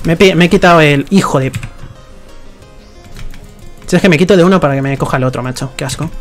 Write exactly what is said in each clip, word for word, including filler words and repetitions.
Me he, me he quitado el... Hijo de... Si es que me quito de uno para que me coja el otro, macho. Qué asco.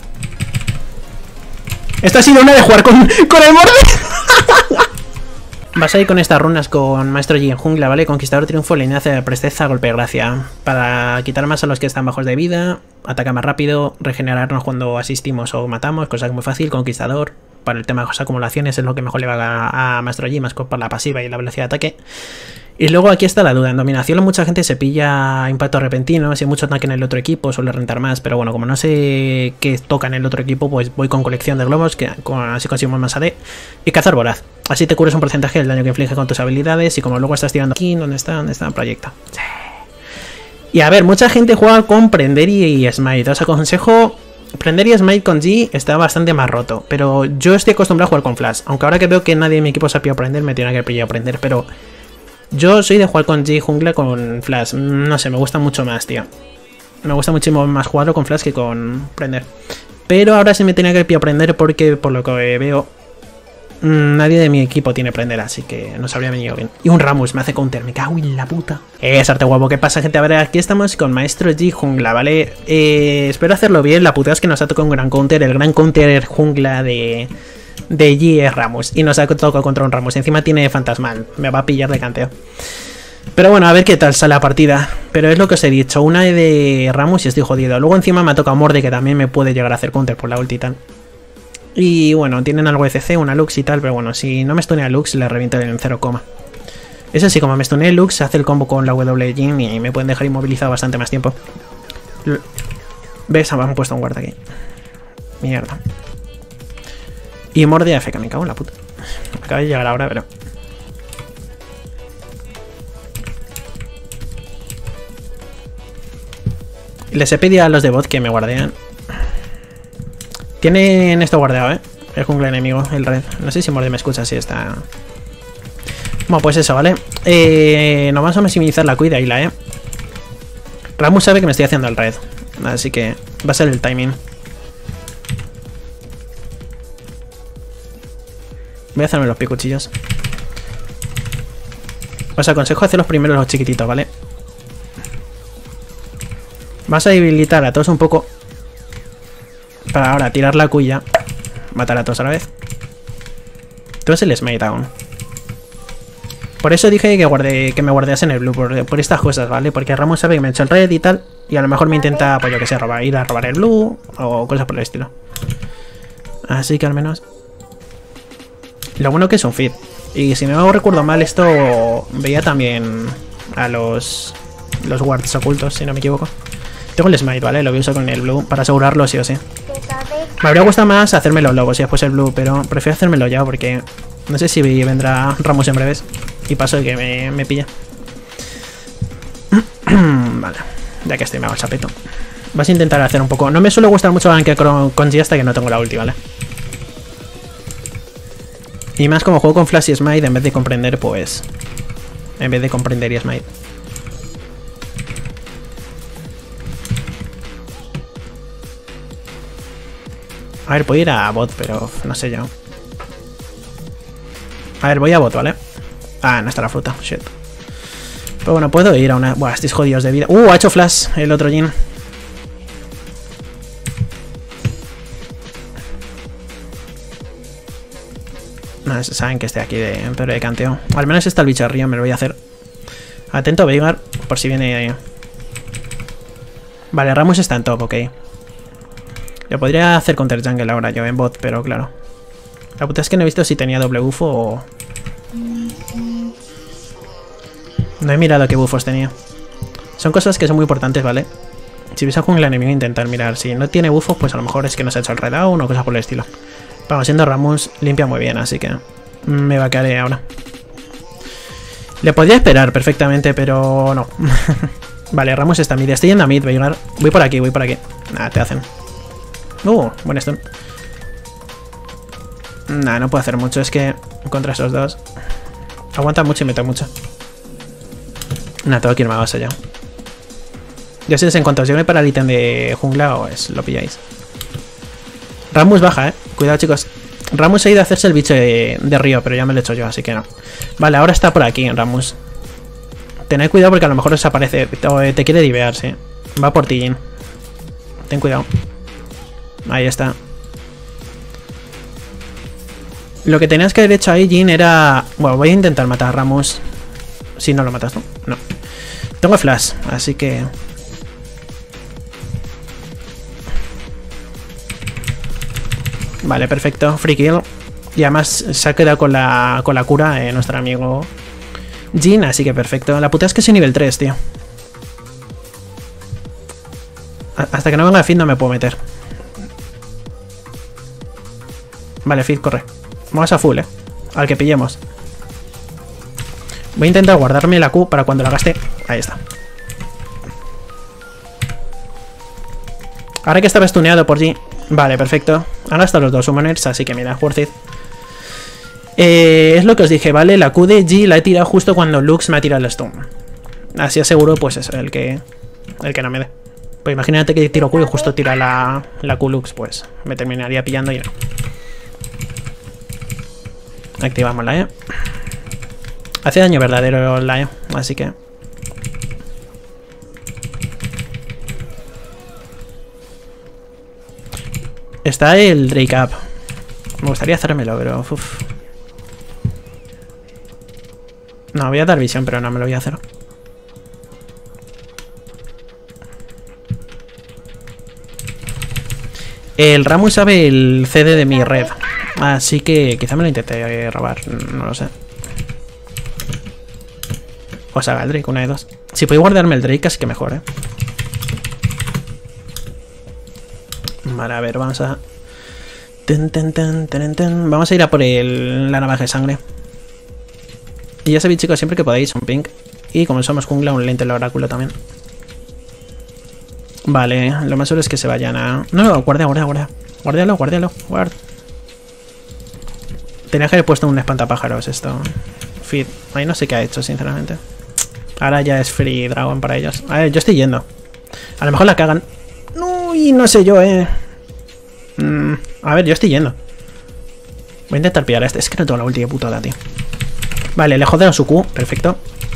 Esta ha sido una de jugar con, con el morde. Vas a ir con estas runas con Maestro Yi en jungla, ¿vale? Conquistador, triunfo, lineaza, presteza, golpe de gracia. Para quitar más a los que están bajos de vida, ataca más rápido, regenerarnos cuando asistimos o matamos, cosa que es muy fácil. Conquistador, para el tema de las acumulaciones es lo que mejor le va a, a Maestro Yi, más por la pasiva y la velocidad de ataque. Y luego aquí está la duda. En dominación mucha gente se pilla impacto repentino. Si hay mucho ataque en el otro equipo suele rentar más. Pero bueno, como no sé qué toca en el otro equipo, pues voy con colección de globos, que con, así conseguimos más A D. Y cazar voraz. Así te cubres un porcentaje del daño que inflige con tus habilidades. Y como luego estás tirando aquí, ¿dónde está? ¿Dónde está? Proyecto. Sí. Y a ver, mucha gente juega con Prender y Smite. Os aconsejo... Prender y Smite con G está bastante más roto. Pero yo estoy acostumbrado a jugar con Flash. Aunque ahora que veo que nadie en mi equipo se ha pillado Prender, me tiene que pillar Prender. Pero... yo soy de jugar con G jungla con Flash. No sé, me gusta mucho más, tío. Me gusta muchísimo más jugarlo con Flash que con Prender. Pero ahora sí me tenía que aprender porque, por lo que veo, nadie de mi equipo tiene Prender, así que nos habría venido bien. Y un Rammus me hace counter, me cago en la puta. Es arte guapo, ¿qué pasa, gente? A ver, aquí estamos con Maestro Yi jungla, ¿vale? Eh, espero hacerlo bien. La putada es que nos ha tocado un gran counter. El gran counter jungla de... de Yi es Rammus. Y nos ha tocado contra un Rammus. Encima tiene fantasmal. Me va a pillar de canteo. Pero bueno, a ver qué tal sale la partida. Pero es lo que os he dicho. Una de Rammus y estoy jodido. Luego encima me ha tocado Morde, que también me puede llegar a hacer counter por la ulti y tal. Y bueno, tienen algo de C C, una Lux y tal. Pero bueno, si no me stunea Lux, le reviento en cero, eso sí, como me stunea Lux, hace el combo con la W Jin y me pueden dejar inmovilizado bastante más tiempo. ¿Ves? Me han puesto un guarda aquí. Mierda. Y Morde A F K, me cago en la puta. Acaba de llegar ahora, pero... les he pedido a los de bot que me guardean. Tienen esto guardeado, ¿eh? El jungla enemigo, el red. No sé si Morde me escucha, si está... bueno, pues eso, ¿vale? Eh, nos vamos a maximizar la cuida y la, ¿eh? Rammus sabe que me estoy haciendo el red. Así que va a ser el timing. Voy a hacerme los picuchillos. Os aconsejo hacer los primeros los chiquititos, ¿vale? Vas a debilitar a todos un poco. Para ahora tirar la cuya. Matar a todos a la vez. Tú es el smite aún. Por eso dije que, guarde, que me guardeas en el blue. Por, por estas cosas, ¿vale? Porque Rammus sabe que me ha hecho el red y tal. Y a lo mejor me intenta, pues yo que sé, robar, ir a robar el blue. O cosas por el estilo. Así que al menos... lo bueno que es un feed. Y si no recuerdo mal, esto veía también a los los wards ocultos, si no me equivoco. Tengo el smite, ¿vale? Lo voy a usar con el blue para asegurarlo sí o sí. Me habría gustado más hacerme los lobos y después el blue, pero prefiero hacérmelo ya porque no sé si vendrá Rammus en breves y paso de que me, me pilla. Vale, ya que estoy me hago el sapeto. Vas a intentar hacer un poco... no me suele gustar mucho el con, con G hasta que no tengo la ulti, ¿vale? Y más como juego con Flash y Smite, en vez de comprender, pues... en vez de comprender y Smite. A ver, puedo ir a bot, pero no sé yo. A ver, voy a bot, ¿vale? Ah, no está la fruta, shit. Pero bueno, puedo ir a una... buah, estáis jodidos de vida. Uh, ha hecho flash el otro Jin. No, saben que estoy aquí de pero de canteo. Al menos está el bicho arriba, me lo voy a hacer. Atento, Veigar, por si viene ahí. Vale, Rammus está en top, ok. Lo podría hacer counter jungle ahora yo en bot, pero claro. La puta es que no he visto si tenía doble bufo o... no he mirado qué bufos tenía. Son cosas que son muy importantes, ¿vale? Si ves a jungla enemigo, intentar mirar. Si no tiene bufos, pues a lo mejor es que no se ha hecho el red down o cosas por el estilo. Vamos, siendo Rammus, limpia muy bien, así que me va a caer ahora. Le podría esperar perfectamente, pero no. Vale, Rammus está mid. Estoy yendo a mid, Veigar. Voy por aquí, voy por aquí. Nada, te hacen. Uh, buen stun. Nah, no puedo hacer mucho, es que contra esos dos aguanta mucho y mete mucho. Nah, tengo que irme a base ya. Ya sé, en cuanto os lleve para el ítem de jungla, os lo pilláis. Rammus baja, eh. Cuidado, chicos. Rammus ha ido a hacerse el bicho de, de río, pero ya me lo he hecho yo, así que no. Vale, ahora está por aquí, Rammus. Tened cuidado porque a lo mejor os aparece. Te, te quiere divear, sí. Va por ti, Jhin. Ten cuidado. Ahí está. Lo que tenías que haber hecho ahí, Jhin, era... Bueno, voy a intentar matar a Rammus. Si no lo matas, ¿no? No. Tengo flash, así que... Vale, perfecto. Free kill. Y además se ha quedado con la, con la cura eh, nuestro amigo Jhin, así que perfecto. La puta es que soy nivel tres, tío. Hasta que no venga Fizz no me puedo meter. Vale, Fizz, corre. Vamos a full, eh. Al que pillemos. Voy a intentar guardarme la Q para cuando la gaste. Ahí está. Ahora que estaba stuneado por G. Vale, perfecto. Han gastado los dos summoners, así que mira, worth it. Eh, es lo que os dije, ¿vale? La Q de G la he tirado justo cuando Lux me ha tirado el stun. Así aseguro, pues eso, el que el que no me dé. Pues imagínate que tiro Q y justo tira la, la Q Lux, pues me terminaría pillando y no. Activamos la E. Hace daño verdadero la E, así que... Está el Drake Up. Me gustaría hacérmelo, pero... Uf. No, voy a dar visión, pero no me lo voy a hacer. El Rammus sabe el C D de mi red, así que quizá me lo intente robar, no lo sé. O sea, el Drake, una de dos. Si puedo guardarme el Drake, casi que mejor, eh. Vale, a ver, vamos a... Ten, ten, ten, ten, ten. Vamos a ir a por el... la navaja de sangre. Y ya sabéis, chicos, siempre que podáis, un ping. Y como somos jungla, un lente el oráculo también. Vale, lo más seguro es que se vayan a... No, no, guardia, guardia, guardia. Guárdialo, guárdialo, guard. Tenía que haber puesto un espantapájaros esto. Feed. Ahí no sé qué ha hecho, sinceramente. Ahora ya es free dragon para ellos. A ver, yo estoy yendo. A lo mejor la cagan. Uy, no sé yo, eh. Mm, a ver, yo estoy yendo. Voy a intentar pillar a este. Es que no tengo la ulti de putada, tío. Vale, le joderon su Q. Perfecto.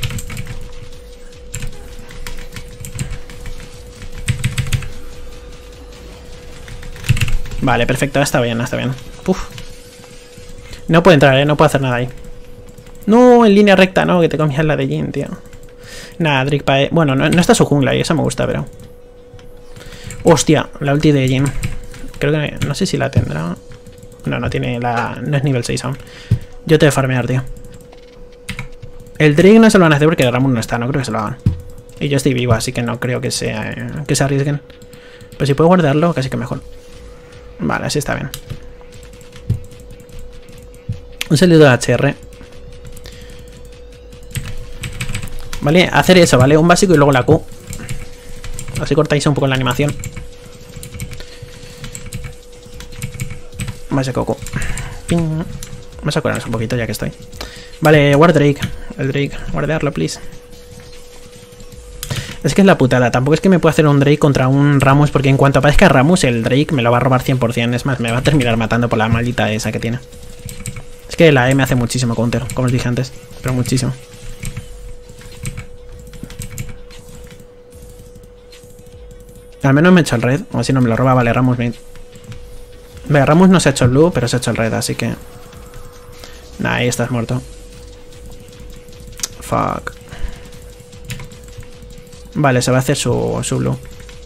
Vale, perfecto. Está bien, está bien. Uf. No puedo entrar, eh. No puedo hacer nada ahí. No, en línea recta, no. Que te comías la de Jhin, tío. Nada, Drake Pae. Bueno, no, no está su jungla y eso me gusta, pero... Hostia, la ulti de Jhin. Creo que... No sé si la tendrá. No, no tiene la... No es nivel seis aún. Yo te voy a farmear, tío. El Drake no se lo van a hacer porque Rammus no está. No creo que se lo hagan. Y yo estoy vivo, así que no creo que, sea, que se arriesguen. Pero si puedo guardarlo, casi que mejor. Vale, así está bien. Un saludo de H R. Vale, hacer eso, ¿vale? Un básico y luego la Q. Así cortáis un poco la animación. Básico Q. Ping. Vamos a curarnos un poquito ya que estoy. Vale, guard Drake. El Drake, guardarlo, please. Es que es la putada. Tampoco es que me pueda hacer un Drake contra un Rammus, porque en cuanto aparezca Rammus, el Drake me lo va a robar cien por cien. Es más, me va a terminar matando por la maldita esa que tiene. Es que la E me hace muchísimo counter, como os dije antes. Pero muchísimo. Al menos me he hecho el red. O si no me lo roba, vale, Rammus me... Vale, Rammus no se ha hecho el blue, pero se ha hecho el red, así que... Nah, ahí estás muerto. Fuck. Vale, se va a hacer su, su blue.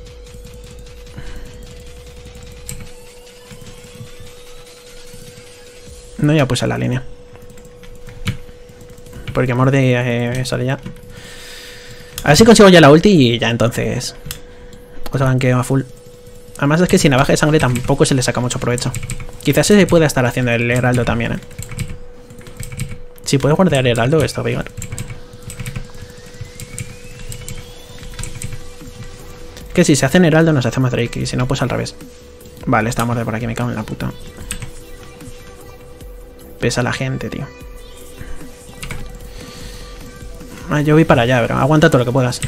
No, ya puse la línea. Porque Mordi eh, sale ya. A ver si consigo ya la ulti y ya entonces... Os banqueo a full. Además es que sin navaja de sangre tampoco se le saca mucho provecho. Quizás se pueda estar haciendo el heraldo también, eh. Si puedo guardar el heraldo, esto va a ir. Que si se hacen heraldo nos hacemos Drake. Y si no, pues al revés. Vale, estamos de por aquí, me cago en la puta. Pesa la gente, tío. Ah, yo voy para allá, pero aguanta todo lo que puedas.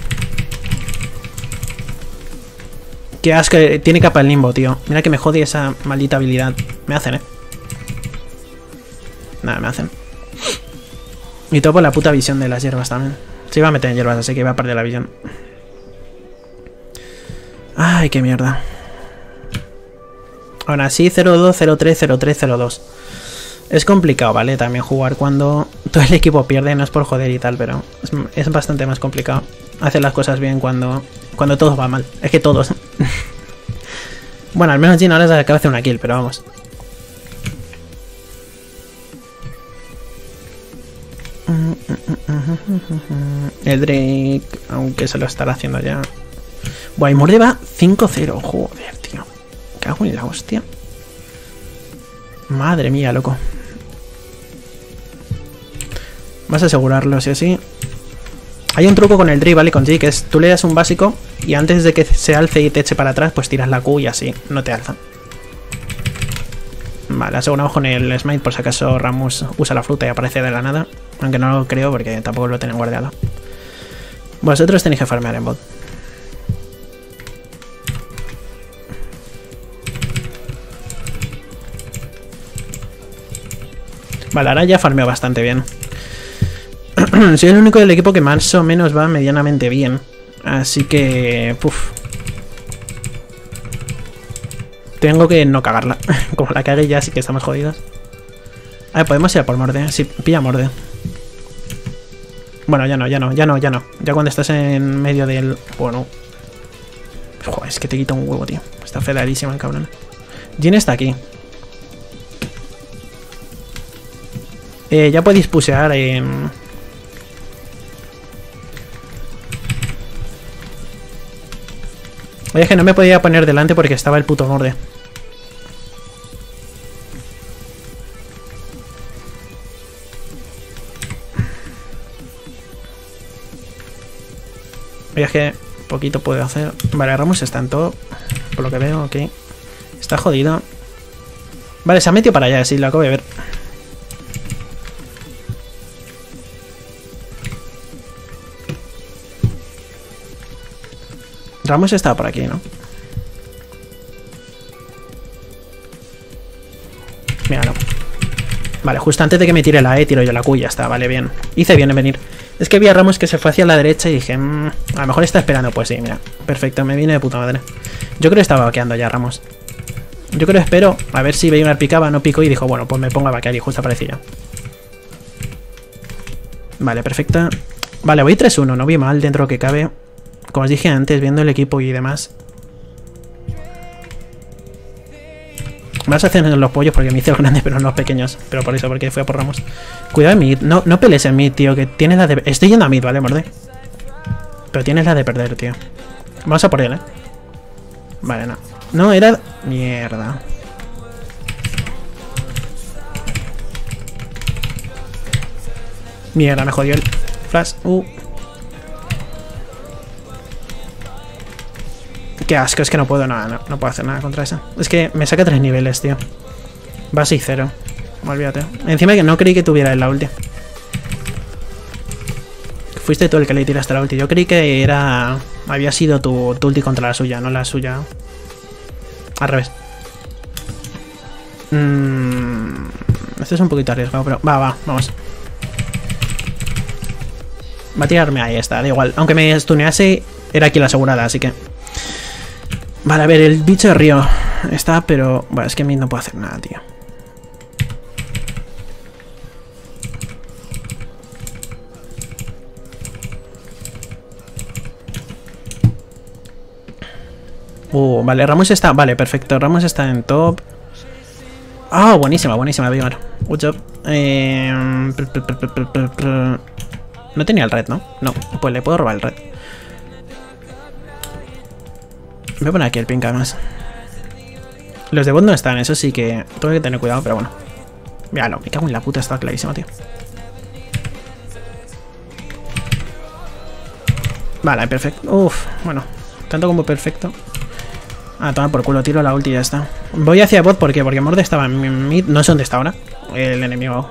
Qué asco, tiene capa el limbo, tío. Mira que me jode esa maldita habilidad. Me hacen, eh. Nada, me hacen. Y todo por la puta visión de las hierbas también. Se iba a meter en hierbas, así que iba a perder la visión. Ay, qué mierda. Aún así, cero dos, cero tres, cero tres, cero dos. Es complicado, ¿vale? También jugar cuando todo el equipo pierde, no es por joder y tal, pero es, es bastante más complicado hacer las cosas bien cuando, cuando todo va mal. Es que todos. Bueno, al menos Jhin ahora se acaba de hacer una kill, pero vamos. El Drake, aunque se lo estará haciendo ya. Buah, y Morde va cinco cero. Joder, tío. Cago en la hostia. Madre mía, loco. Vas a asegurarlo, sí o sí. Hay un truco con el Drake, ¿vale? Con G, que es tú le das un básico y antes de que se alce y te eche para atrás, pues tiras la Q y así, no te alza. Vale, aseguramos con el Smite por si acaso Rammus usa la fruta y aparece de la nada. Aunque no lo creo porque tampoco lo tienen guardado. Vosotros tenéis que farmear en bot. Vale, ahora ya farmeo bastante bien. Soy el único del equipo que más o menos va medianamente bien. Así que... Puf. Tengo que no cagarla. Como la cague ya, sí que estamos jodidos. A ver, podemos ir a por Morde. Sí, pilla Morde. Bueno, ya no, ya no, ya no, ya no. Ya cuando estás en medio del... Bueno. Joder, es que te quita un huevo, tío. Está federadísima el cabrón. Jhin está aquí. Eh, ya podéis pusear en... Oye, es que no me podía poner delante porque estaba el puto Morde. Oye, es que poquito puedo hacer. Vale, Rammus está en top. Por lo que veo, ok. Está jodido. Vale, se ha metido para allá, sí, lo acabo de ver. Rammus está por aquí, ¿no? Míralo. Vale, justo antes de que me tire la E, tiro yo la Q y ya está, vale, bien. Hice bien en venir. Es que vi a Rammus que se fue hacia la derecha y dije, mmm, a lo mejor está esperando. Pues sí, mira, perfecto, me viene de puta madre. Yo creo que estaba vaqueando ya Rammus. Yo creo que espero, a ver si Veigar picaba, no pico y dijo, bueno, pues me pongo a vaquear y justo aparecía. Vale, perfecta. Vale, voy tres uno, no vi mal dentro de lo que cabe. Como os dije antes, viendo el equipo y demás. Vas a hacer los pollos porque me hice los grandes pero no los pequeños. Pero por eso, porque fui a por Rammus. Cuidado en mid, no, no pelees en mid, tío, que tienes la de... Estoy yendo a mid, ¿vale, Morde? Pero tienes la de perder, tío. Vamos a por él, ¿eh? Vale, no. No, era... Mierda. Mierda, me jodió el flash. Uh. Qué asco, es que no puedo nada, no, no puedo hacer nada contra esa. Es que me saca tres niveles, tío. Va seis cero. Olvídate. Encima que no creí que tuviera la ulti. Fuiste tú el que le tiraste la ulti. Yo creí que era... Había sido tu, tu ulti contra la suya, no la suya. Al revés. Mm, esto es un poquito arriesgado, pero... Va, va, vamos. Va a tirarme, ahí está, da igual. Aunque me stunease, era aquí la asegurada, así que... Vale, a ver, el bicho de río está, pero... Bueno, es que a mí no puedo hacer nada, tío. Uh, vale, Rammus está... Vale, perfecto, Rammus está en top. Ah, oh, buenísima, buenísima, Veigar. Good job. Eh... No tenía el red, ¿no? No, pues le puedo robar el red. Voy a poner aquí el pink además. Los de bot no están, eso sí que tengo que tener cuidado, pero bueno. Míralo, me cago en la puta, está clarísimo, tío. Vale, perfecto. Uf, bueno, tanto como perfecto. Ah, toma por culo, tiro la ulti y ya está. Voy hacia bot, ¿por qué? Porque Morde estaba en mid, no sé dónde está ahora el enemigo.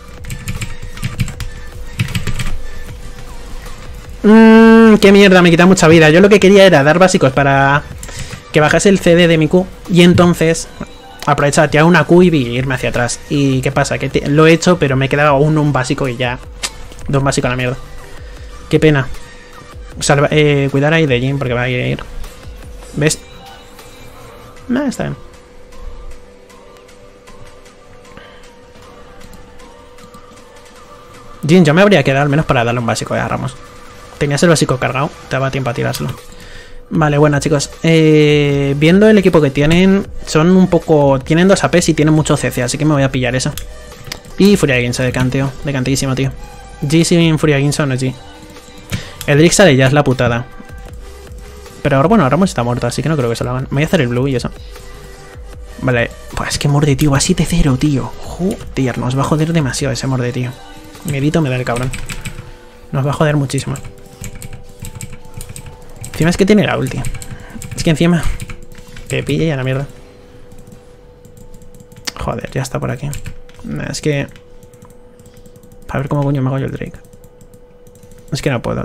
Mmm, qué mierda, me quita mucha vida. Yo lo que quería era dar básicos para que bajase el C D de mi Q y entonces aprovechar, tirar una Q y irme hacia atrás. ¿Y qué pasa? Que te, lo he hecho, pero me he quedado aún un básico y ya. Dos básicos a la mierda. Qué pena. Salva, eh, cuidar ahí de Jhin porque va a ir. ¿Ves? Nah, está bien. Jhin, yo me habría quedado al menos para darle un básico a Ramos. Tenías el básico cargado, te daba tiempo a tirárselo. Vale, bueno chicos, eh, viendo el equipo que tienen, son un poco... Tienen dos A Pes y tienen mucho C C, así que me voy a pillar eso. Y Furia Guinso de canteo, de cantísimo, tío. G sin Furia Guinso no es G. El Drake sale ya es la putada. Pero ahora, bueno, Ramos está muerto, así que no creo que se lo hagan. Me voy a hacer el blue y eso. Vale, pues es que morde, tío, va siete cero, tío. Joder, nos va a joder demasiado ese morde, tío. Miedito me da el cabrón. Nos va a joder muchísimo. Encima es que tiene la ulti. Es que encima te pilla y a la mierda. Joder, ya está por aquí. Es que... A ver cómo coño me hago yo el Drake. Es que no puedo.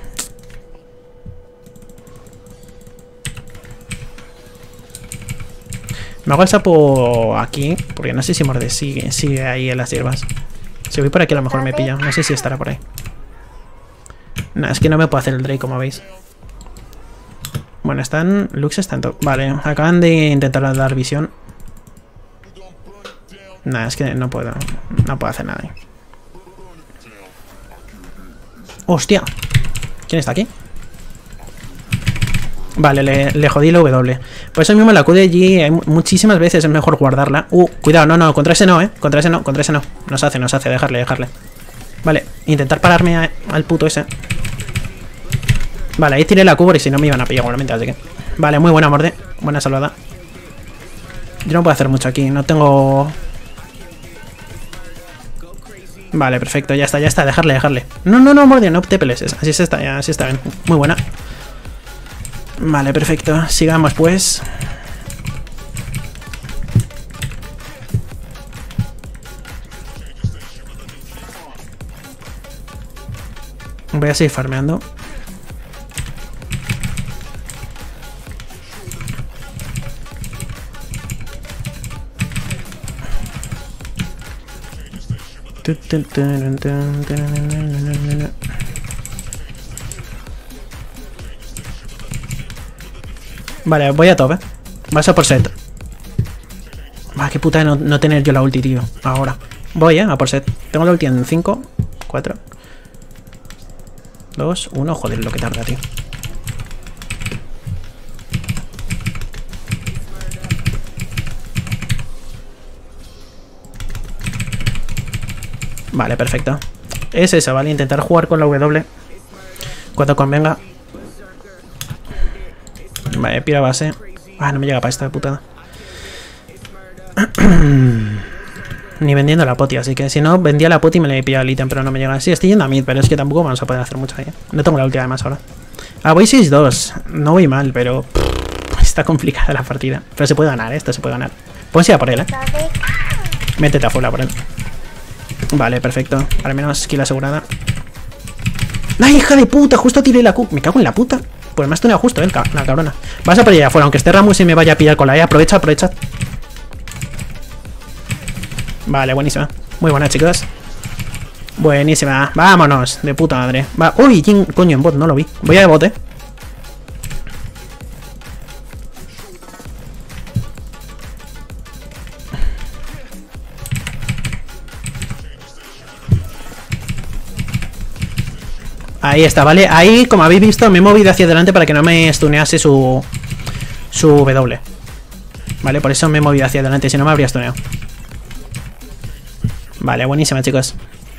Me hago el sapo aquí, porque no sé si morde sigue, sigue ahí en las hierbas. Si voy por aquí a lo mejor me pilla. No sé si estará por ahí. No, es que no me puedo hacer el Drake como veis. Bueno, están... Lux está en top. Vale, acaban de intentar dar visión. Nah, es que no puedo. No puedo hacer nada ahí. ¡Hostia! ¿Quién está aquí? Vale, le, le jodí la W. Por eso mismo la Q de G hay muchísimas veces es mejor guardarla. Uh, cuidado, no, no, contra ese no, eh. Contra ese no, contra ese no. Nos hace, nos hace, dejarle, dejarle. Vale, intentar pararme a, al puto ese. Vale, ahí tiré la Q porque si no me iban a pillar igualmente, así que... Vale, muy buena morde. Buena salvada. Yo no puedo hacer mucho aquí, no tengo... Vale, perfecto, ya está, ya está, dejarle, dejarle. No, no, no, morde, no te pelees. Así se está, ya, así está bien. Muy buena. Vale, perfecto. Sigamos pues. Voy a seguir farmeando. Vale, voy a top, eh. Vas a por set. Va, qué puta de no, no tener yo la ulti, tío. Ahora. Voy, eh, a por set. Tengo la ulti en cinco, cuatro, dos, uno. Joder, lo que tarda, tío. Vale, perfecto. Es eso, ¿vale? Intentar jugar con la W cuando convenga. Vale, pira base. Ah, no me llega para esta putada. Ni vendiendo la poti, así que si no, vendía la poti y me le pillaba el ítem, pero no me llega. Sí, estoy yendo a mid, pero es que tampoco vamos a poder hacer mucho ahí. No tengo la ulti además ahora. Ah, voy seis dos. No voy mal, pero pff, está complicada la partida. Pero se puede ganar, ¿eh? Esto se puede ganar. Puedes ir a por él, ¿eh? Métete a full a por él. Vale, perfecto. Al menos kill asegurada. ¡Ay, hija de puta! Justo tiré la Q. Me cago en la puta. Pues me has tuneado justo, eh, la cabrona. Vas a por allá afuera, aunque esté Ramos y me vaya a pillar con la E. Aprovecha, aprovecha. Vale, buenísima. Muy buena, chicos. Buenísima. Vámonos, de puta madre. Va. Uy, ¿quién coño en bot? No lo vi. Voy a de bot, eh. Ahí está, ¿vale? Ahí, como habéis visto, me he movido hacia adelante para que no me stunease su... Su W. Vale, por eso me he movido hacia adelante, si no me habría stuneado. Vale, buenísima, chicos.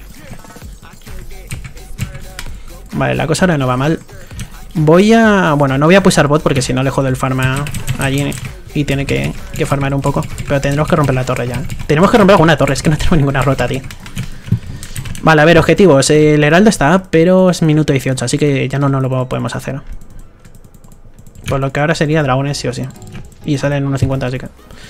Vale, la cosa ahora no va mal. Voy a... Bueno, no voy a pulsar bot porque si no le jodo el farm a allí y tiene que, que farmar un poco. Pero tendremos que romper la torre ya. Tenemos que romper alguna torre, es que no tenemos ninguna rota, tío. Vale, a ver, objetivos. El heraldo está, pero es minuto dieciocho, así que ya no, no lo podemos hacer. Por lo que ahora sería dragones sí o sí. Y salen unos cincuenta, así que...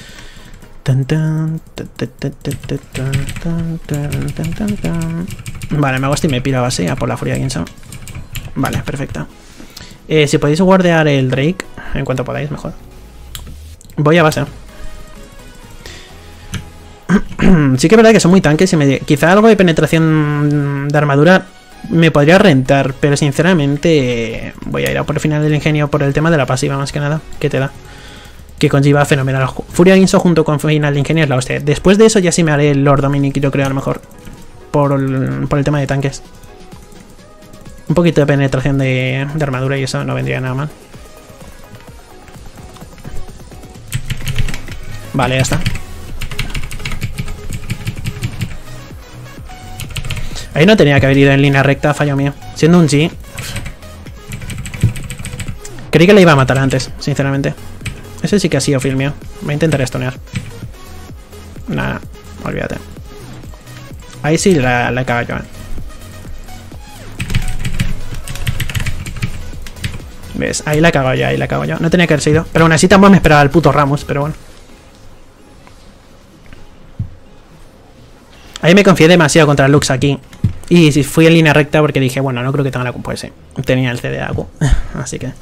Vale, me hago este y me piro a base a por la furia Guinso. Vale, perfecto. Eh, si podéis guardear el Drake, en cuanto podáis, mejor. Voy a base. Sí que es verdad que son muy tanques y me... quizá algo de penetración de armadura me podría rentar, pero sinceramente voy a ir a por el final del ingenio por el tema de la pasiva más que nada, que te da. Que conlleva fenomenal. Furia Guinsoo junto con final de ingenio es la hostia. Después de eso ya sí me haré el Lord Dominic, yo creo a lo mejor. Por el, por el tema de tanques. Un poquito de penetración de, de armadura y eso no vendría nada mal. Vale, ya está. Ahí no tenía que haber ido en línea recta, fallo mío. Siendo un G. Creí que le iba a matar antes, sinceramente. Ese sí que ha sido fail mío. Voy a intentar stunear. Nada, olvídate. Ahí sí la, la he cagado yo, eh. ¿Ves? Ahí la he cagado yo, ahí la he cagado yo. No tenía que haber sido. Pero aún así tampoco me esperaba el puto Rammus, pero bueno. Ahí me confié demasiado contra Lux aquí. Y si fui en línea recta porque dije, bueno, no creo que tenga la compu ese. Tenía el C D A Q. Así que...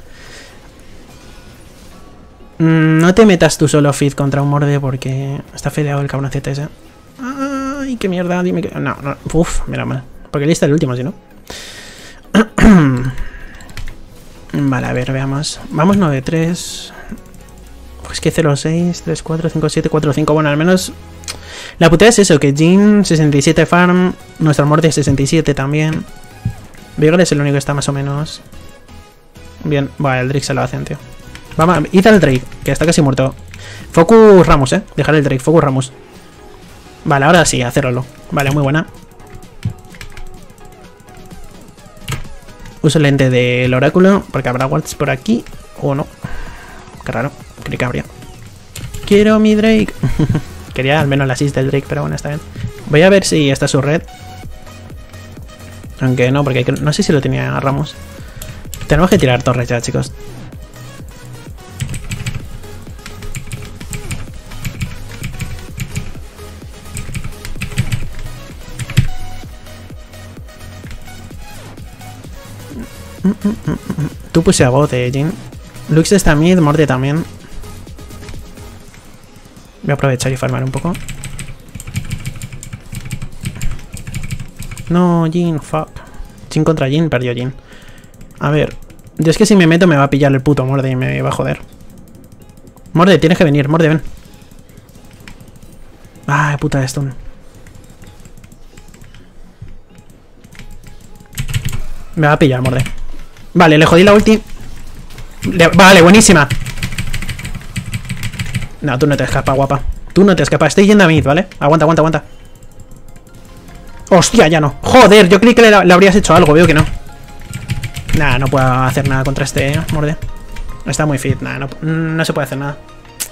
Mm, no te metas tú solo feed contra un morde porque está fedeado el cabroncete ese. Ay, qué mierda, dime que... No, no, uff, mira mal. Porque lista el último, si no. Vale, a ver, veamos. Vamos nueve tres. Pues que cero seis, tres cuatro, cinco siete, cuatro cinco. Bueno, al menos... La putada es eso, que Jhin sesenta y siete farm, nuestro morde sesenta y siete también. Vigor es el único que está más o menos... Bien, vale, el Drake se lo hacen, tío. Vamos, id al Drake, que está casi muerto. Focus Rammus, eh. Dejar el Drake, Focus Rammus. Vale, ahora sí, hacerlo. Vale, muy buena. Uso el lente del oráculo, porque habrá wards por aquí. O no. Qué raro, creí que habría. Quiero mi Drake. Quería al menos la assist del Drake, pero bueno, está bien. Voy a ver si está su red. Aunque no, porque no sé si lo tenía Rammus. Tenemos que tirar torres ya, chicos. Tú puse a bot, eh, Jhin. Lux está mid, Morde también. Voy a aprovechar y farmar un poco. No, Jhin, fuck. Jhin contra Jhin, perdió Jhin. A ver, yo es que si me meto me va a pillar el puto Morde y me va a joder. Morde, tienes que venir, Morde, ven. Ah, puta de stun. Me va a pillar, Morde. Vale, le jodí la ulti. Le... Vale, buenísima. No, tú no te escapas, guapa. Tú no te escapas. Estoy yendo a mid, ¿vale? Aguanta, aguanta, aguanta. Hostia, ya no. Joder, yo creí que le, le habrías hecho algo. Veo que no. Nah, no puedo hacer nada contra este Morde. Está muy fit. Nah, no, no se puede hacer nada.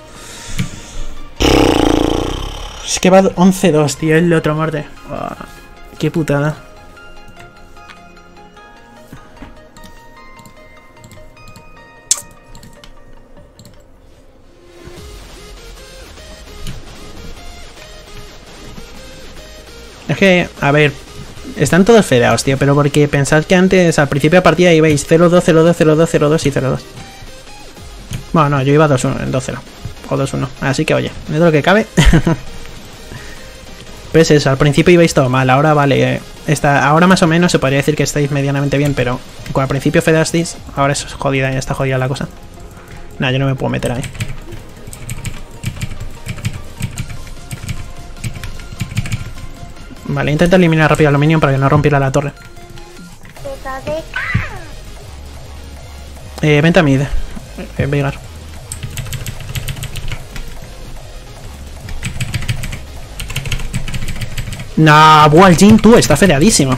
Es que va once dos, tío. El otro Morde. Oh, qué putada. Es que, a ver, están todos fedeados, tío, pero porque pensad que antes, al principio de partida, ibais cero dos, cero dos, cero dos, cero dos y cero dos. Bueno, no, yo iba dos uno, en dos cero. O dos uno. Así que, oye, dentro de lo que cabe. Pues eso, al principio ibais todo mal, ahora vale. Eh, está, ahora más o menos se podría decir que estáis medianamente bien, pero cuando al principio fedeasteis, ahora es jodida, ya está jodida la cosa. Nah, yo no me puedo meter ahí. Vale, intenta eliminar rápido aluminio para que no rompiera la torre. Eh, vente a mid. Eh, Veigar. Nah, buah, el Jhin, tú, está fedeadísimo.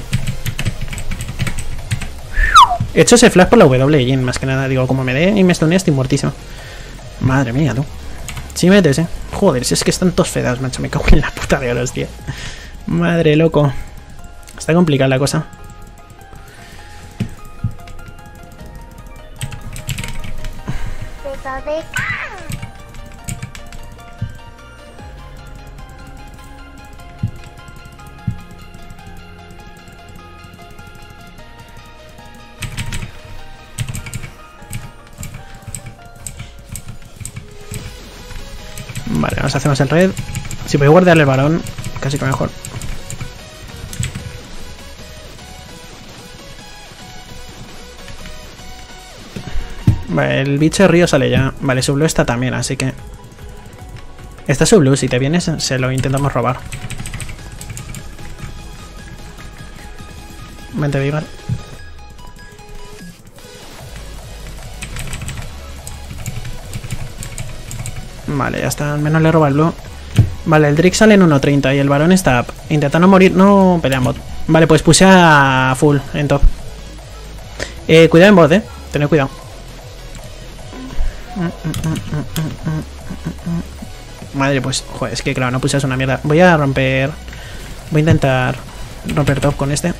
He hecho ese flash por la W, Jhin, más que nada. Digo, como me dé y me stunee, estoy muertísimo. Madre mía, tú. Sí metes, eh. Joder, si es que están todos fedeados, macho. Me cago en la puta de horas, tío. Madre loco. Está complicada la cosa. Vale, nos hacemos el red. Si voy a guardarle el varón, casi que mejor. Vale, el bicho de río sale ya. Vale, su blue está también, así que... Está su blue, si te vienes se lo intentamos robar. Vente, Vigar. Vale, ya está. Al menos le roba el blue. Vale, el Drake sale en uno treinta y el varón está up. Intenta no morir. No pelean bot. Vale, pues puse a full en top. Eh, cuidado en bot, eh. Tened cuidado. Madre, pues, joder, es que claro, no puse una mierda. Voy a romper... Voy a intentar romper top con este.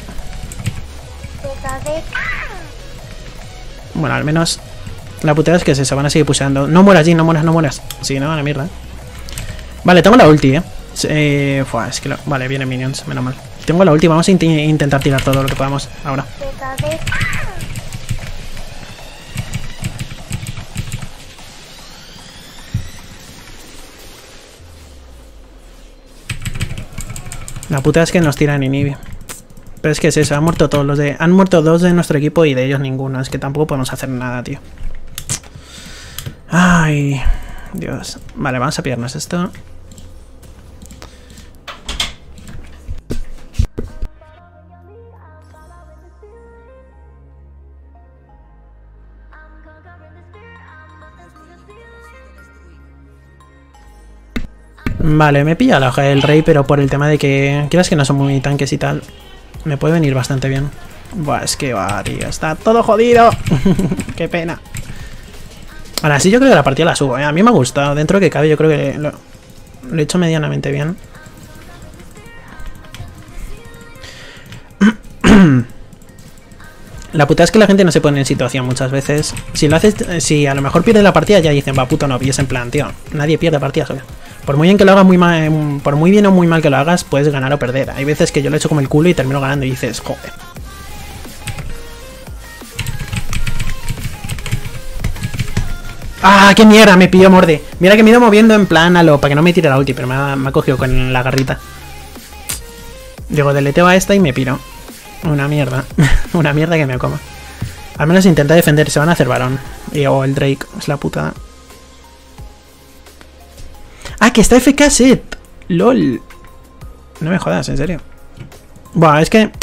Bueno, al menos... La putada es que se van a seguir puseando. No mueras, Jin, no mueras, no mueras. Sí, no, a la mierda. Vale, tengo la ulti, eh. eh fua, es que lo... Vale, vienen minions, menos mal. Tengo la ulti, vamos a int intentar tirar todo lo que podamos ahora. La puta es que nos tiran inhibi. Pero es que es eso, han muerto todos los de... Han muerto dos de nuestro equipo y de ellos ninguno. Es que tampoco podemos hacer nada, tío. Ay, Dios. Vale, vamos a pillarnos esto. Vale, me pilla la hoja del rey, pero por el tema de que... Quieras que no son muy tanques y tal, me puede venir bastante bien. Buah, es que va, tío. Está todo jodido. Qué pena. Ahora sí, yo creo que la partida la subo, ¿eh? A mí me ha gustado. Dentro de que cabe, yo creo que lo, lo he hecho medianamente bien. La puta es que la gente no se pone en situación muchas veces. Si lo haces, si a lo mejor pierdes la partida, ya dicen, va, puto no. Y es en plan, tío, nadie pierde partidas, obvio. Por muy bien que lo hagas muy mal, por muy bien o muy mal que lo hagas, puedes ganar o perder. Hay veces que yo lo he hecho como el culo y termino ganando y dices, joder. ¡Ah, qué mierda! Me pilló Morde. Mira que me he ido moviendo en plan a lo... Para que no me tire la ulti, pero me ha, me ha cogido con la garrita. Digo, deleteo a esta y me piro. Una mierda. Una mierda que me coma. Al menos intenta defender. Se van a hacer varón. Y, o el Drake. Es la putada. ¡Ah, que está F K set! ¡Lol! No me jodas, en serio. Buah, es que...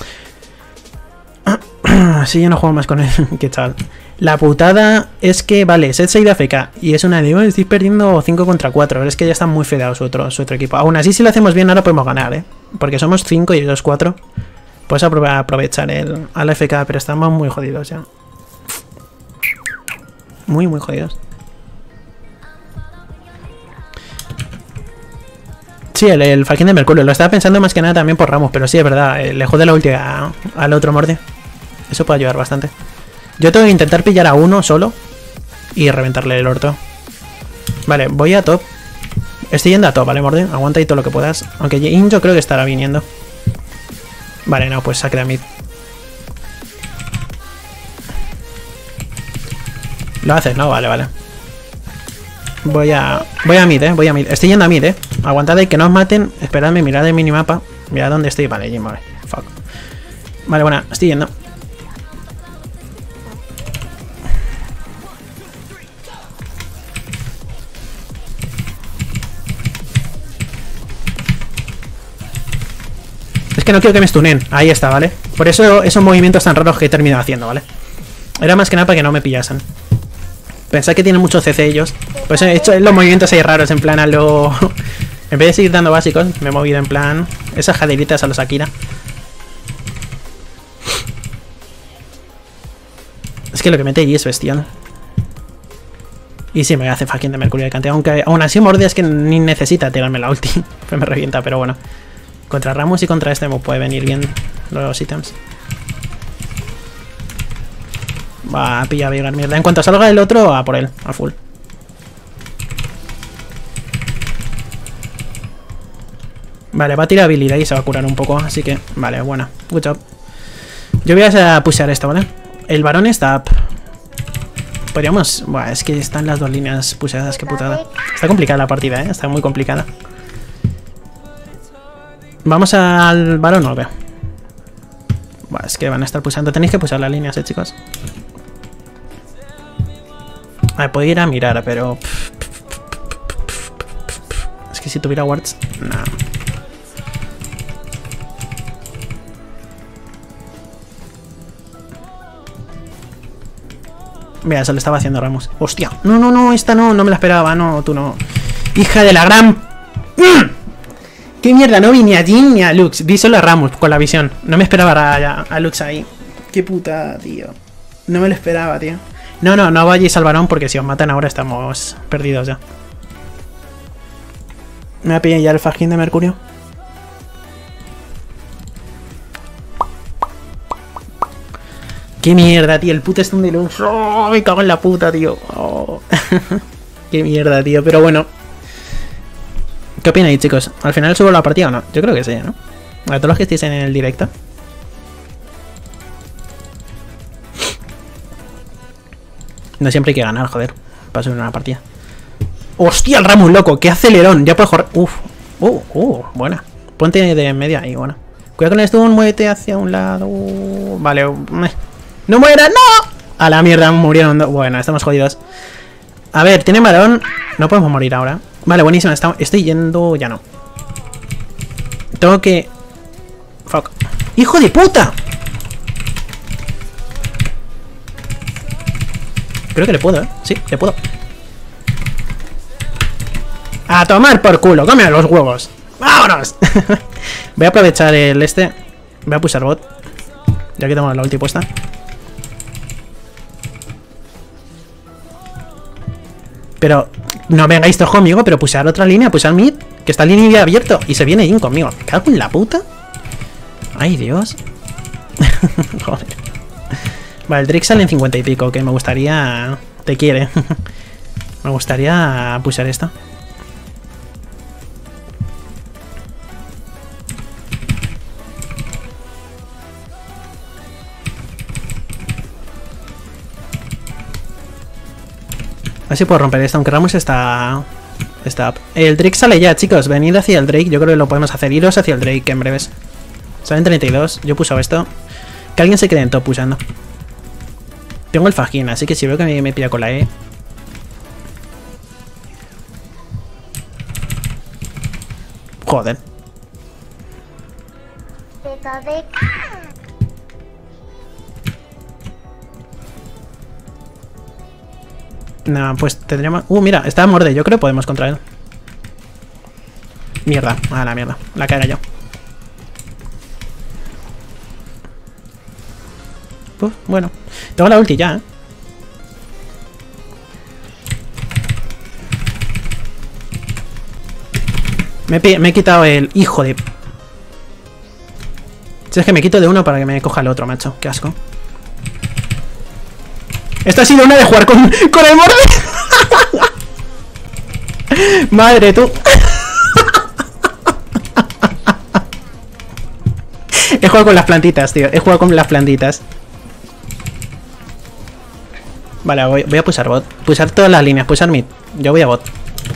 Sí, yo no juego más con él. ¿Qué tal? La putada es que, vale, Set se ha ido a F K. Y es una de, oh, estoy perdiendo cinco contra cuatro. Es que ya está muy fedeado su otro, su otro equipo. Aún así, si lo hacemos bien, ahora podemos ganar, ¿eh? Porque somos cinco y ellos cuatro. Puedes aprovechar el, a la F K, pero estamos muy jodidos ya. Muy, muy jodidos. Sí, el, el Falcon de Mercurio. Lo estaba pensando más que nada también por Ramos, pero sí, es verdad. Le jode la ulti a, al otro Morde. Eso puede ayudar bastante. Yo tengo que intentar pillar a uno solo y reventarle el orto. Vale, voy a top. Estoy yendo a top, ¿vale, Morde? Aguanta ahí todo lo que puedas. Aunque In yo creo que estará viniendo. Vale, no, pues saque de mid. ¿Lo haces? No, vale, vale. Voy a... Voy a mid, eh. Voy a mid. Estoy yendo a mid, eh. Aguantad ahí que no os maten. Esperadme, mirad el minimapa. Mirad dónde estoy. Vale, Jim, vale. Fuck. Vale, bueno, estoy yendo. Es que no quiero que me stunen. Ahí está, ¿vale? Por eso esos movimientos tan raros que he terminado haciendo, ¿vale? Era más que nada para que no me pillasen. Pensad que tienen mucho C C ellos. Pues he hecho los movimientos ahí raros, en plan a lo... En vez de seguir dando básicos, me he movido en plan... Esas jaderitas a los Akira. Es que lo que mete allí es bestial. Y sí, me hace fucking de Mercurio de cantidad. Aunque aún así Morde es que ni necesita tirarme la ulti. Pues me revienta, pero bueno. Contra Ramos y contra este me puede venir bien los ítems. Va a pillar, a mierda. En cuanto salga el otro, a por él, a full. Vale, va a tirar habilidad y se va a curar un poco. Así que, vale, buena. Good job. Yo voy a pushear esto, ¿vale? El varón está up. Podríamos... Buah, es que están las dos líneas pusheadas, qué putada. Está complicada la partida, ¿eh? Está muy complicada. ¿Vamos al varón o qué? Buah, es que van a estar pulsando. Tenéis que pulsar las líneas, eh, chicos. A ver, podría ir a mirar, pero... Es que si tuviera wards... No. Mira, se lo estaba haciendo Ramos. ¡Hostia! No, no, no, esta no, no me la esperaba. No, tú no. ¡Hija de la gran... ¡Mm! ¡Qué mierda! No vi ni a Jin ni a Lux. Vi solo a Ramos con la visión. No me esperaba a, a Lux ahí. ¡Qué puta, tío! No me lo esperaba, tío. No, no, no vayáis al varón porque si os matan ahora estamos perdidos ya. Me ha pillado ya el fajín de Mercurio. ¡Qué mierda, tío! El puto stun de Lux. ¡Oh! Me cago en la puta, tío. Oh. ¡Qué mierda, tío! Pero bueno. ¿Qué opináis, chicos? ¿Al final subo la partida o no? Yo creo que sí, ¿no? A todos los que estéis en el directo. No siempre hay que ganar, joder. Para subir una partida. ¡Hostia, el Ramus, loco! ¡Qué acelerón! Ya puedo jugar. ¡Uf! ¡Uh! ¡Uh! Buena. Ponte de media ahí, bueno. Cuidado con el stun, muévete hacia un lado. Vale. ¡No mueras! ¡No! A la mierda, murieron. Bueno, estamos jodidos. A ver, tiene varón. No podemos morir ahora. Vale, buenísimo. Estoy yendo... Ya no. Tengo que... Fuck. ¡Hijo de puta! Creo que le puedo, ¿eh? Sí, le puedo. ¡A tomar por culo! ¡Come los huevos! ¡Vámonos! Voy a aprovechar el este. Voy a pulsar bot. Ya que tengo la ulti puesta. Pero no vengáis todos conmigo, pero pulsar otra línea, pulsar mid, que está el línea abierto. Y se viene Jin conmigo. ¿Me cago en la puta? Ay, Dios. Joder. Vale, el Drake sale en cincuenta y pico, que me gustaría... Te quiere. Me gustaría pulsar esto. A ver si puedo romper esto, aunque Ramos está... Está up. El Drake sale ya, chicos. Venid hacia el Drake. Yo creo que lo podemos hacer. Iros hacia el Drake en breves. Salen treinta y dos. Yo puso esto. Que alguien se quede en top pulsando. Tengo el fajín, así que si veo que me, me pilla con la E... Joder. No, pues tendríamos... Uh, mira, está Morde. Yo creo que podemos contra él. Mierda. A la mierda. La caerá yo. Uf, bueno. Tengo la ulti ya, ¿eh? Me he, me he quitado el... Hijo de... Si es que me quito de uno para que me coja el otro, macho. Qué asco. Esto ha sido una de jugar con, con el Morde. Madre, tú. He jugado con las plantitas, tío. He jugado con las plantitas. Vale, voy, voy a pulsar bot. Pulsar todas las líneas, pulsar mid. Yo voy a bot.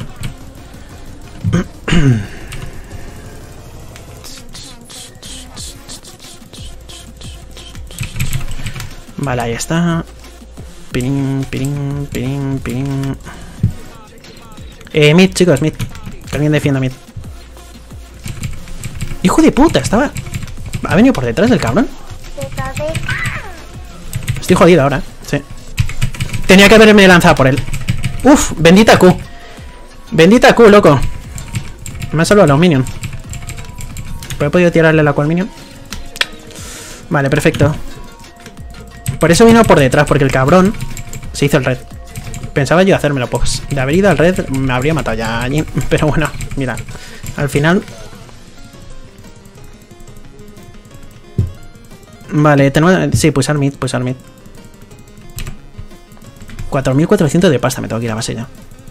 Vale, ahí está. Pirín, pirín, pirín, pirín. Eh, mid, chicos, mid. Que alguien defienda mid. Hijo de puta, estaba... ¿Ha venido por detrás el cabrón? Estoy jodido ahora, sí. Tenía que haberme lanzado por él. Uf, bendita Q. Bendita Q, loco. Me ha salvado los minions. ¿He podido tirarle la Q al minion? Vale, perfecto. Por eso vino por detrás, porque el cabrón se hizo el red. Pensaba yo hacérmelo, pues de haber ido al red me habría matado ya allí. Pero bueno, mira, al final... Vale, tenemos... Sí, pulsar mid, pulsar mid. cuatro mil cuatrocientos de pasta, me tengo que ir a base ya.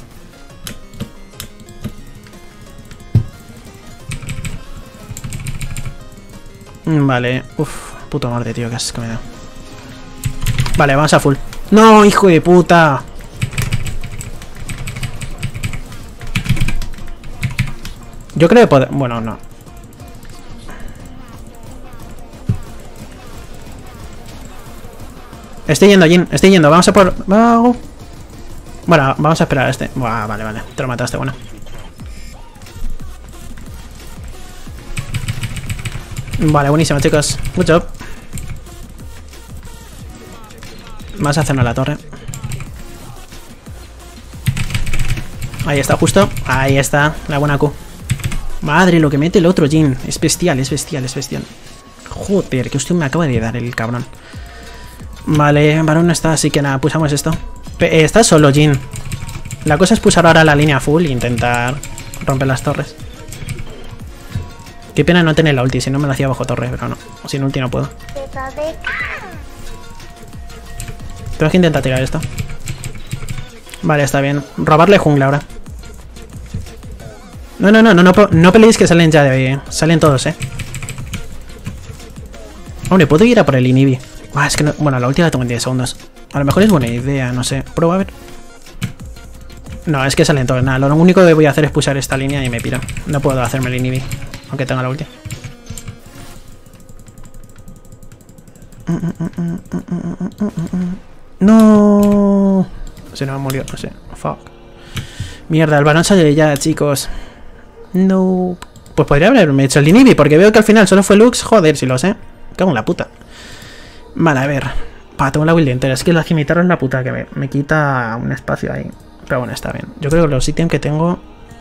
Vale, uff, puto madre, tío, que asco me da. Vale, vamos a full. ¡No, hijo de puta! Yo creo que poder... Bueno, no. Estoy yendo, Jin. Estoy yendo. Vamos a por... Vamos. Bueno, vamos a esperar a este. Buah, vale, vale. Te lo mataste, bueno. Vale, buenísimo, chicos. Good job. Vamos a hacernos la torre. Ahí está, justo. Ahí está, la buena Q. Madre, lo que mete el otro Jhin. Es bestial, es bestial, es bestial. Joder, que hostia me acaba de dar el cabrón. Vale, varón no está, así que nada, pulsamos esto. P eh, está solo Jhin. La cosa es pulsar ahora la línea full e intentar romper las torres. Qué pena no tener la ulti, si no me la hacía bajo torre, pero no. Sin ulti no puedo. Tengo que intentar tirar esto. Vale, está bien. Robarle jungla ahora. No, no, no, no, no, no peleéis que salen ya de ahí, eh. Salen todos, eh. Hombre, puedo ir a por el inhibi. Ah, es que no... Bueno, la última la tengo en diez segundos. A lo mejor es buena idea, no sé. Prueba a ver. No, es que salen todos. Nada, lo único que voy a hacer es pulsar esta línea y me piro. No puedo hacerme el inhibi, aunque tenga la ulti. No. Se no me murió, no sé. Fuck. Mierda, el varón sale ya, chicos. No. Pues podría haberme hecho el inhibi, porque veo que al final solo fue Lux. Joder, si lo sé. Cago en la puta. Vale, a ver. Pa, tengo la build entera. Es que la cimitarra es la puta que me, me quita un espacio ahí. Pero bueno, está bien. Yo creo que los ítems que tengo...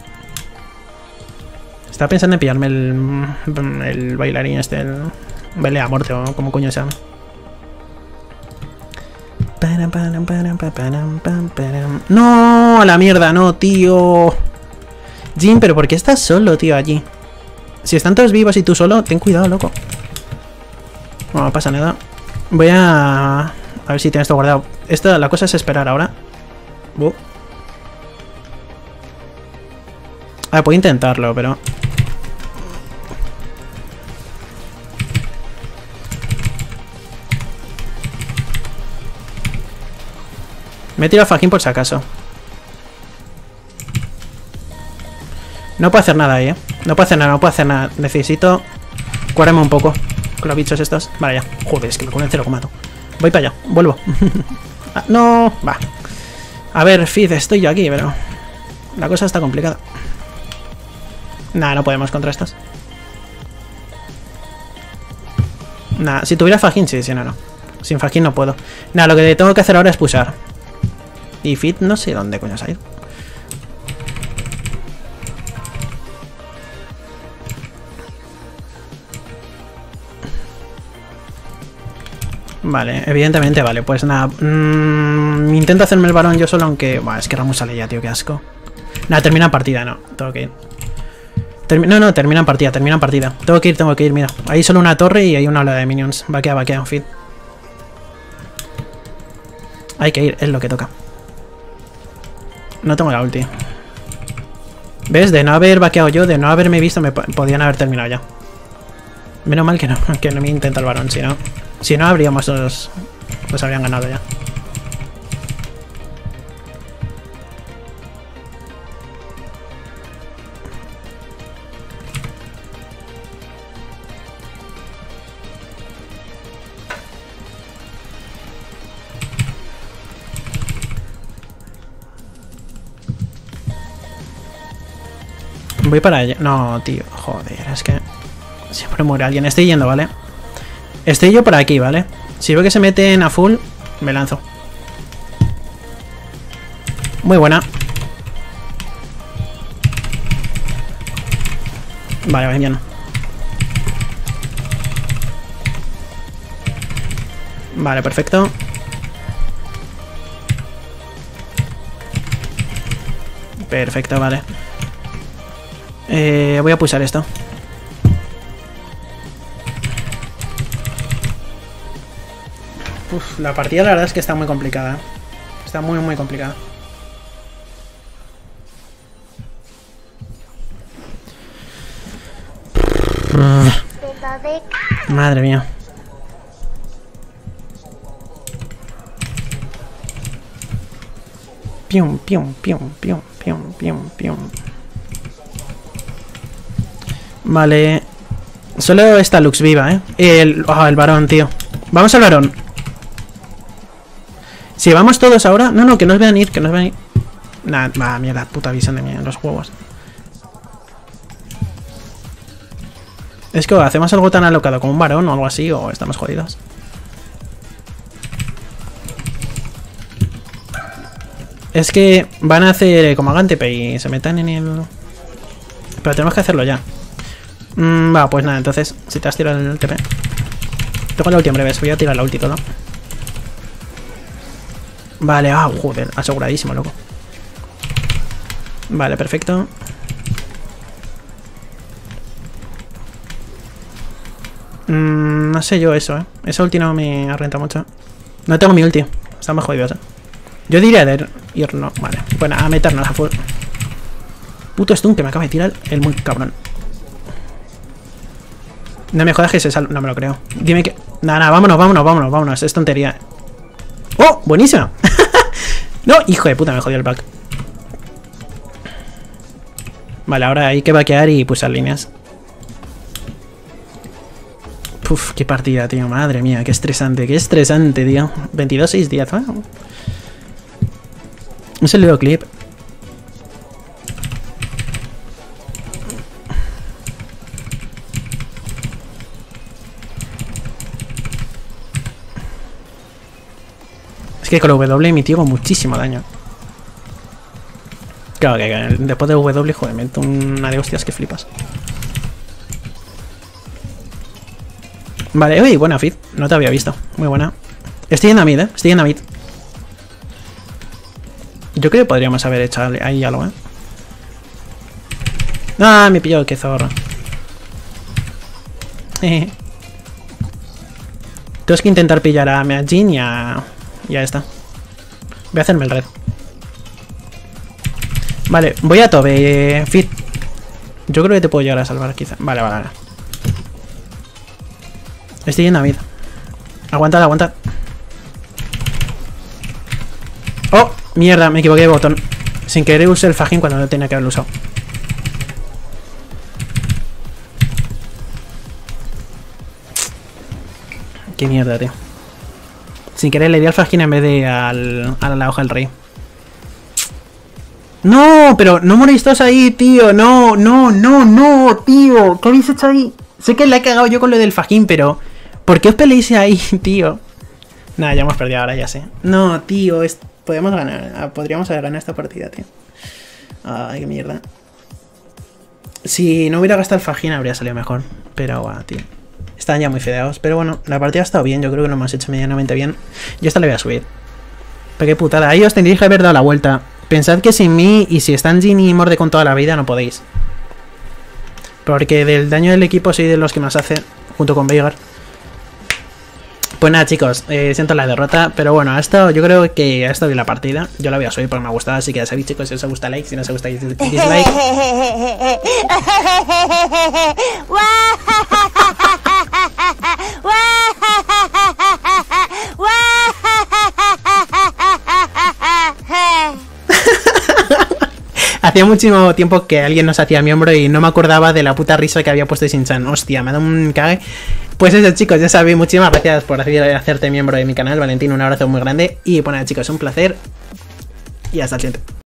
Estaba pensando en pillarme el... El bailarín este, el... Baile a muerte o como coño se llama. No, a la mierda, no, tío. Jhin, pero ¿por qué estás solo, tío, allí? Si están todos vivos y tú solo, ten cuidado, loco. No, no pasa nada. Voy a... A ver si tienes esto guardado. Esto, la cosa es esperar ahora. Uh. A ver, puedo intentarlo, pero... Me he tirado Fajin por si acaso. No puedo hacer nada ahí, eh. No puedo hacer nada, no puedo hacer nada. Necesito curarme un poco con los bichos estos. Vale, ya. Joder, es que me curo en cero coma dos. Voy para allá, vuelvo. Ah, no, va. A ver, Fizz, estoy yo aquí, pero... La cosa está complicada. Nah, no podemos contra estos. Nah, si tuviera Fajin, sí, si no, no. Sin Fajin no puedo. Nah, lo que tengo que hacer ahora es pushar. Y Fit no sé dónde coño se ha ido. Vale, evidentemente, vale, pues nada. Mmm, intento hacerme el varón yo solo, aunque... Buah, es que Ramus sale ya, tío, qué asco. Nada, termina partida, no, tengo que ir. Termi no, no, termina partida, termina partida. Tengo que ir, tengo que ir, mira. Hay solo una torre y hay una ola de minions. Vaquea, vaquea, Fit. Hay que ir, es lo que toca. No tengo la ulti. ¿Ves? De no haber vaqueado yo, de no haberme visto, me podían haber terminado ya. Menos mal que no, que no me intenta el varón, si no... Si no, habríamos los... Los habrían ganado ya. Voy para allá. No, tío. Joder, es que... Siempre muere alguien. Estoy yendo, ¿vale? Estoy yo por aquí, ¿vale? Si veo que se meten a full, me lanzo. Muy buena. Vale, vale, bien. Vale, perfecto. Perfecto, vale. Eh, voy a pulsar esto. Uf, la partida la verdad es que está muy complicada. Está muy muy complicada. Madre mía. Pium, pium, pium, pium, pium, pium, pium. Vale. Solo está Lux viva, ¿eh? El, oh, el varón, tío. Vamos al varón. Si vamos todos ahora... No, no, que nos vean ir, que nos vean ir. Nah, va, mierda, puta visión de mí en los juegos. Es que o hacemos algo tan alocado como un varón o algo así, o estamos jodidos. Es que van a hacer como hagan T P y se metan en el... Pero tenemos que hacerlo ya. Mm, va, pues nada, entonces, si te has tirado el T P. Tengo la ulti en breves, voy a tirar la ulti todo. Vale, ah, joder, aseguradísimo, loco. Vale, perfecto. Mm, no sé yo eso, eh. Esa ulti no me renta mucho. No tengo mi ulti, estamos jodidos, eh. Yo diría de ir, no, vale. Bueno, a meternos a full. Puto stun que me acaba de tirar el muy cabrón. No me jodas que se sal... No me lo creo. Dime que... Nada, nada, vámonos, vámonos, vámonos, vámonos. Es tontería. ¡Oh! ¡Buenísima! No, hijo de puta, me jodió el back. Vale, ahora hay que vaquear y pulsar líneas. Uf, qué partida, tío. Madre mía, qué estresante, qué estresante, tío. veintidós seis diez, ¿eh? Un salido clip. Es que con la W mitigo muchísimo daño. Claro que después de W, joder, me meto una de hostias que flipas. Vale, uy, buena feed. No te había visto. Muy buena. Estoy yendo a mid, eh. Estoy yendo a mid. Yo creo que podríamos haber hecho ahí algo, eh. Ah, me pilló, qué zorro. Eh. Tengo que intentar pillar a Jhin y a... Y a esta. Voy a hacerme el red. Vale, voy a Tobe, eh, Fit. Yo creo que te puedo llegar a salvar, quizá. Vale, vale, vale. Estoy yendo a mid. Aguantad, aguantad. ¡Oh! Mierda, me equivoqué de botón. Sin querer usé el fajín cuando no tenía que haberlo usado. Qué mierda, tío. Sin querer le di al fajín en vez de al, a la hoja del rey. No, pero no moréis todos ahí, tío. No, no, no, no, tío. ¿Qué habéis hecho ahí? Sé que la he cagado yo con lo del fajín, pero... ¿Por qué os peleéis ahí, tío? Nada, ya hemos perdido ahora, ya sé. No, tío, es... podemos ganar. Podríamos haber ganado esta partida, tío. Ay, qué mierda. Si no hubiera gastado el fajín habría salido mejor. Pero, bueno, tío. Están ya muy fedeados. Pero bueno, la partida ha estado bien. Yo creo que lo hemos hecho medianamente bien. Yo esta la voy a subir. Pero qué putada. Ahí os tendréis que haber dado la vuelta. Pensad que sin mí y si están Jhin y Morde con toda la vida no podéis. Porque del daño del equipo soy de los que más hace. Junto con Veigar. Pues nada, chicos, eh, siento la derrota, pero bueno, ha estado, yo creo que ha estado bien la partida. Yo la voy a subir porque me ha gustado, así que ya sabéis, chicos, si os gusta like, si no os gusta dislike. Hacía muchísimo tiempo que alguien nos hacía miembro y no me acordaba de la puta risa que había puesto Shin-chan. Hostia, me da un cague. Pues eso, chicos, ya sabéis, muchísimas gracias por hacerte miembro de mi canal, Valentín, un abrazo muy grande. Y bueno, chicos, un placer. Y hasta el siguiente.